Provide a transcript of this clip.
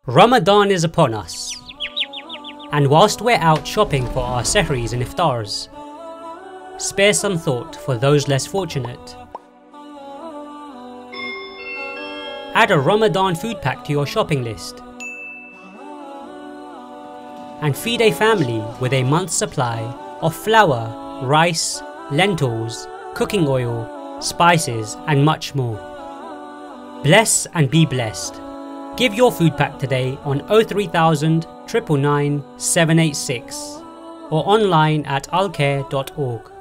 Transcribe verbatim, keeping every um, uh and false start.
Ramadan is upon us, and whilst we're out shopping for our sehris and iftars, spare some thought for those less fortunate. Add a Ramadan food pack to your shopping list and feed a family with a month's supply of flour, rice, lentils, cooking oil, spices and much more. Bless and be blessed. Give your food pack today on oh three thousand, nine nine nine, seven eight six or online at alcare dot org.